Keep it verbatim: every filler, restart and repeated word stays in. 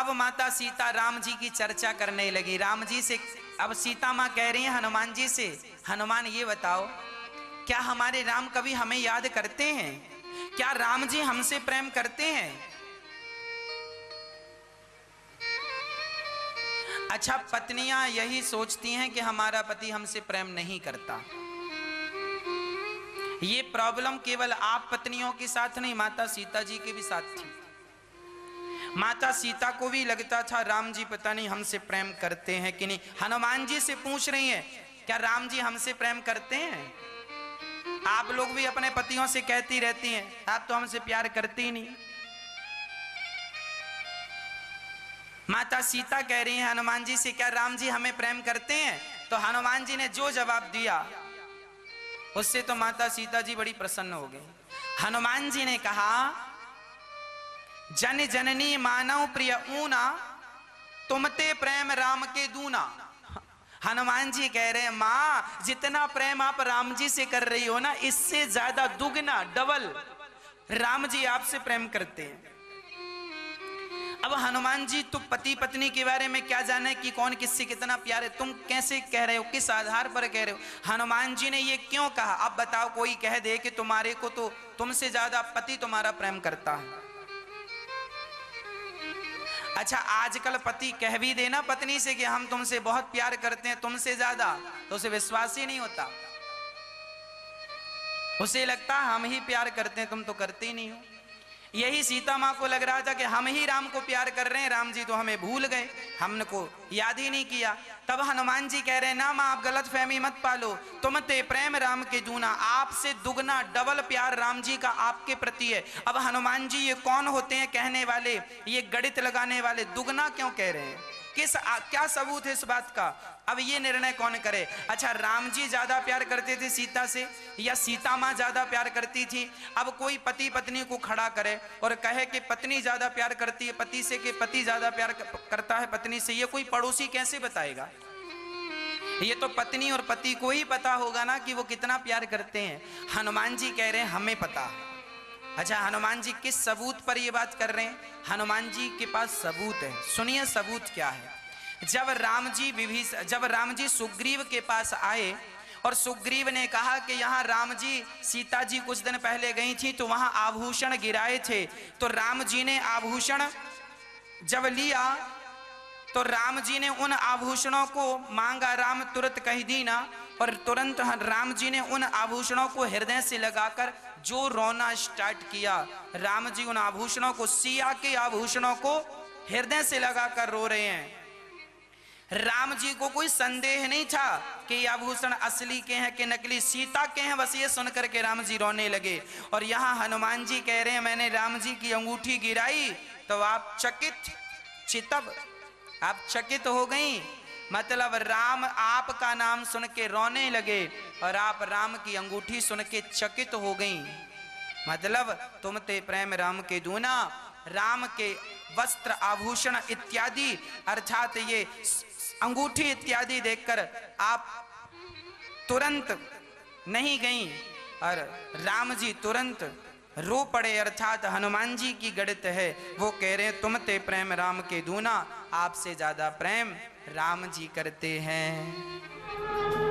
अब माता सीता राम जी की चर्चा करने लगी। राम जी से अब सीता माँ कह रही है हनुमान जी से, हनुमान ये बताओ क्या हमारे राम कभी हमें याद करते हैं? क्या राम जी हमसे प्रेम करते हैं? अच्छा, पत्नियां यही सोचती हैं कि हमारा पति हमसे प्रेम नहीं करता। ये प्रॉब्लम केवल आप पत्नियों के साथ नहीं, माता सीता जी के भी साथ थी। माता सीता को भी लगता था राम जी पता नहीं हमसे प्रेम करते हैं कि नहीं। हनुमान जी से पूछ रही हैं क्या राम जी हमसे प्रेम करते हैं? आप लोग भी अपने पतियों से कहती रहती हैं आप तो हमसे प्यार करती ही नहीं। माता सीता कह रही हैं हनुमान जी से क्या राम जी हमें प्रेम करते हैं? तो हनुमान जी ने जो जवाब दिया उससे तो माता सीता जी बड़ी प्रसन्न हो गई। हनुमान जी ने कहा जन जननी मानव प्रिय ऊना, तुमते प्रेम राम के दूना। हनुमान जी कह रहे हैं माँ जितना प्रेम आप राम जी से कर रही हो ना, इससे ज्यादा दुगना डबल राम जी आपसे प्रेम करते हैं। अब हनुमान जी तो पति पत्नी के बारे में क्या जाने कि कौन किससे कितना प्यार है, तुम कैसे कह रहे हो, किस आधार पर कह रहे हो? हनुमान जी ने ये क्यों कहा? अब बताओ, कोई कह दे कि तुम्हारे को तो तुमसे ज्यादा पति तुम्हारा प्रेम करता है। अच्छा, आजकल पति कह भी देना पत्नी से कि हम तुमसे बहुत प्यार करते हैं, तुमसे ज्यादा, तो उसे विश्वास ही नहीं होता। उसे लगता हम ही प्यार करते हैं, तुम तो करते ही नहीं हो। यही सीता माँ को लग रहा था कि हम ही राम को प्यार कर रहे हैं, राम जी तो हमें भूल गए, हमने याद ही नहीं किया। तब हनुमान जी कह रहे हैं ना माँ आप गलत फहमी मत पालो, तुमते प्रेम राम के दूना, आपसे दुगना डबल प्यार राम जी का आपके प्रति है। अब हनुमान जी ये कौन होते हैं कहने वाले, ये गणित लगाने वाले? दुगना क्यों कह रहे हैं? किस आ, क्या सबूत है इस बात का? अब ये निर्णय कौन करे? अच्छा, राम जी ज्यादा प्यार करते थे सीता से या सीता माँ ज्यादा प्यार करती थी? अब कोई पति पत्नी को खड़ा करे और कहे कि पत्नी ज्यादा प्यार करती है पति से कि पति ज्यादा प्यार करता है पत्नी से, ये कोई पड़ोसी कैसे बताएगा? ये तो पत्नी और पति को ही पता होगा ना कि वो कितना प्यार करते हैं। हनुमान जी कह रहे हैं हमें पता। अच्छा, हनुमान जी किस सबूत पर ये बात कर रहे हैं? हनुमान जी के पास सबूत है, सुनिए सबूत क्या है। जब राम जी विभीषण जब राम जी सुग्रीव के पास आए और सुग्रीव ने कहा कि यहाँ राम जी सीता जी कुछ दिन पहले गई थी तो वहां आभूषण गिराए थे, तो राम जी ने आभूषण जब लिया तो राम जी ने उन आभूषणों को मांगा, राम तुरंत कह दी ना, और तुरंत राम जी ने उन आभूषणों को हृदय से लगाकर जो रोना स्टार्ट किया। राम जी उन आभूषणों को, सिया के आभूषणों को हृदय से लगाकर रो रहे हैं। राम जी को कोई संदेह नहीं था कि ये आभूषण असली के हैं कि नकली, सीता के हैं, बस ये सुनकर के राम जी रोने लगे। और यहाँ हनुमान जी कह रहे हैं मैंने राम जी की अंगूठी गिराई तो आप चकित चितब आप चकित हो गई, मतलब राम आपका नाम सुन के रोने लगे और आप राम की अंगूठी सुन के चकित हो गई, मतलब तुम ते प्रेम राम के दूना। राम के वस्त्र आभूषण इत्यादि अर्थात ये अंगूठी इत्यादि देखकर आप तुरंत नहीं गई और राम जी तुरंत रो पड़े, अर्थात हनुमान जी की गणित है। वो कह रहे हैं तुम ते प्रेम राम के दूना, आपसे ज्यादा प्रेम राम जी करते हैं।